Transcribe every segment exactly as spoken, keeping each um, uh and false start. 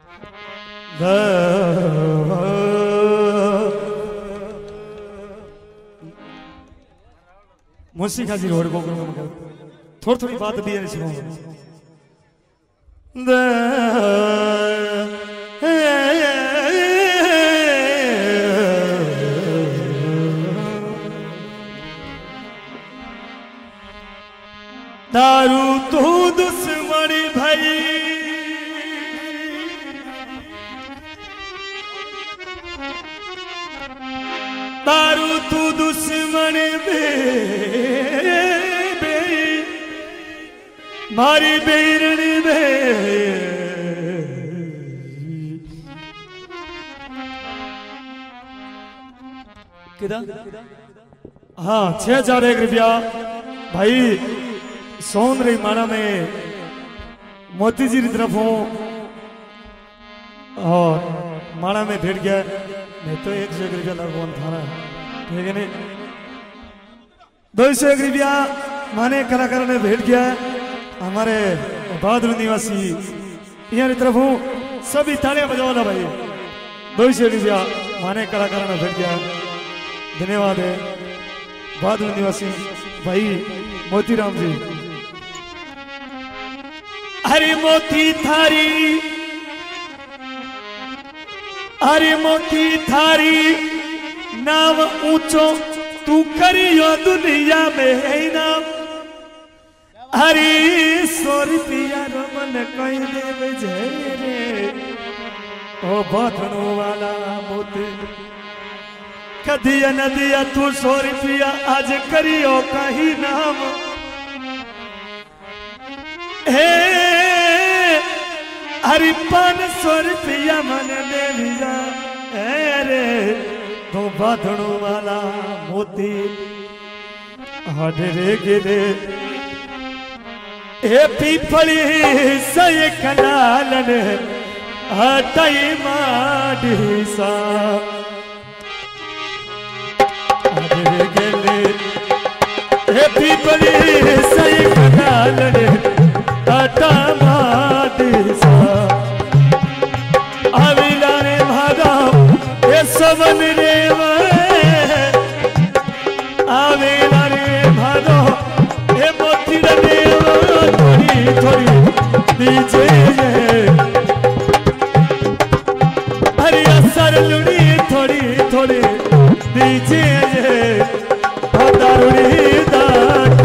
मुसी खासी रोड को थोड़ी थोड़ी बात भी है सुनो दारू तू दुश्मन भाई दारू तू दुश्मन बे, बे मारी बेरन बे किदा हाँ छह हजार एक रुपया भाई सोन रही माना में मोती जी की तरफ हूँ और माना में भेट गया नहीं तो एक सौ एक रुपया लगवान थाना ठीक है नहीं दो सौ एक रुपया माने कलाकार ने भेट गया हमारे बहादुर निवासी यहाँ की तरफ हूँ सभी तालियां बजाओ ना भाई दो सौ रुपया माने कलाकार ने भेट गया धन्यवाद है बहादुर निवासी भाई मोतीराम जी अरे मोती थारी अरे मोती थारी नाम ऊंचो तू करियो दुनिया में है नाम अरे सौ रुपया रमन कहीं देव जय रे ओ बाथनो वाला मोती कदिया नदिया तू सौ रुपया आज करियो कहीं नाम हे हरि पान सौ रुपया मन देविया रे तो बाधणो वाला मोती हडरे गिरे ए पीपली सय कलालन हटाई माडी सा हडरे गिरे ए पीपली सय कलालन हटा माडी सा आविला रे भागा ये सबन रे आविला रे भागो ये मोती रे थोड़ी थोड़ी दीजे अरे असर लुड़ी थोड़ी थोड़ी दीजे दारुड़ी दाट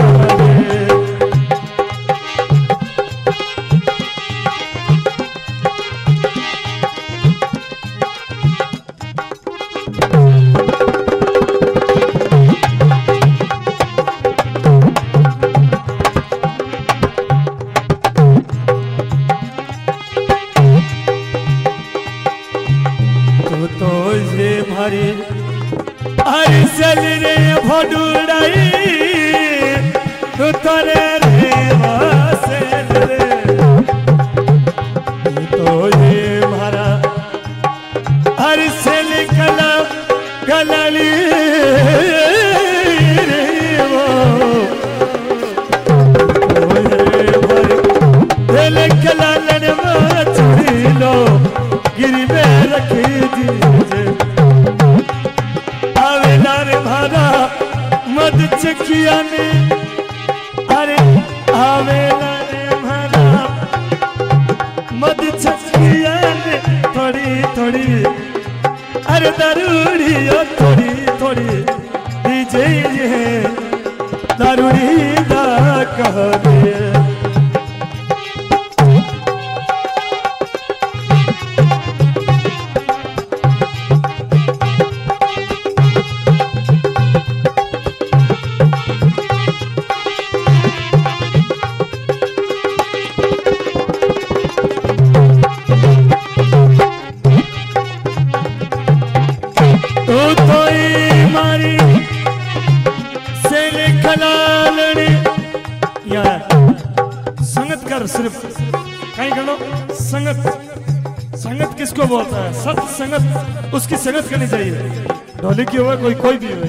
उसकी संगत करनी चाहिए ढोली की हो कोई कोई भी हो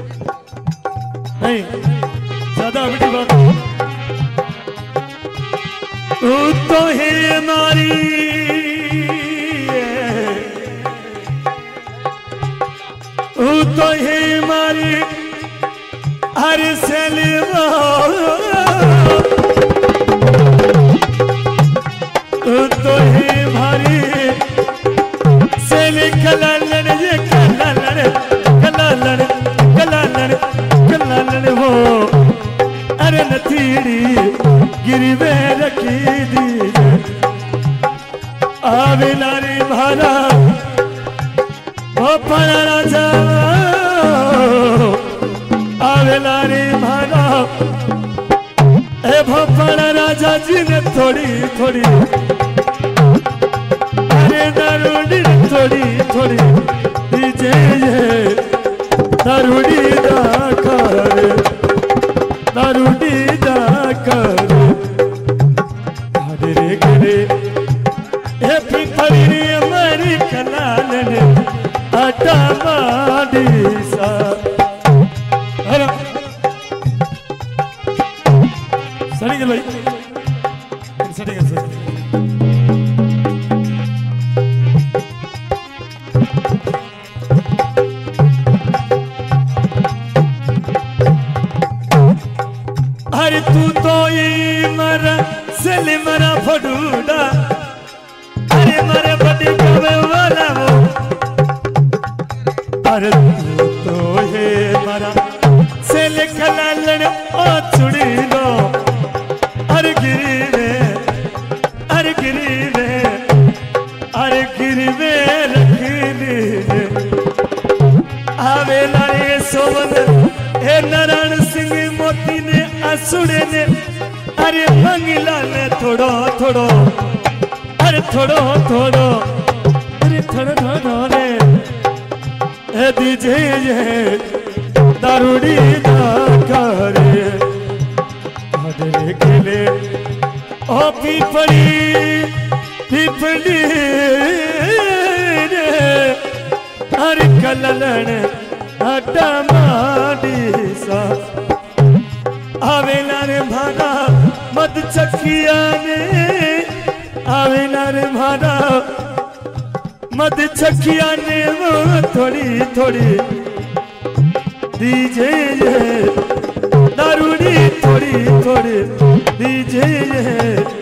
नहीं ज्यादा अभी बात तू तो है हमारी भारी सेली कलालन ये कलालन कलालन कलालन कलालन वो अरे नथीड़ी गिरवे रखी दीजे आवे नारी भारा भोपाल राजा आवे नारी भारा ए भोपाल राजा जी ने थोड़ी थोड़ी अरे दारूडी थोड़ी थोड़ी दीजे ये दारूडी दा कर दारूडी दा कर रे करे ए पिपली रे हमारी कलालन आटा माडी सा अरे सड़ी गल भाई सड़ी गल सर अरे तू तो ये मरा सेले मरा फडूडा अरे मरे बड़ी कवे वाला वो अरे तू तो ये मरा सेले कलालन ओ छुड़ी लो अरे गिरी वे अरे गिरी वे अरे गिरी वे रखली आवे लाए सोवन ए नारायण सिंह मोती ने असुड़े ने अरे मंगला ने थोड़ो थोड़ो अरे थोड़ो थोड़ो अरे थोड़ो थोड़ो रे ए दीजे ये दारूडी दा करे हदरे खेले ओ पीपली पीपली रे अरे कललन आटा माडी सा आवे नारे भारा मद चखिया ने आवे नारे भारा मद चखिया ने वो थोड़ी थोड़ी दीजे ये दारूडी थोड़ी थोड़ी दीजे ये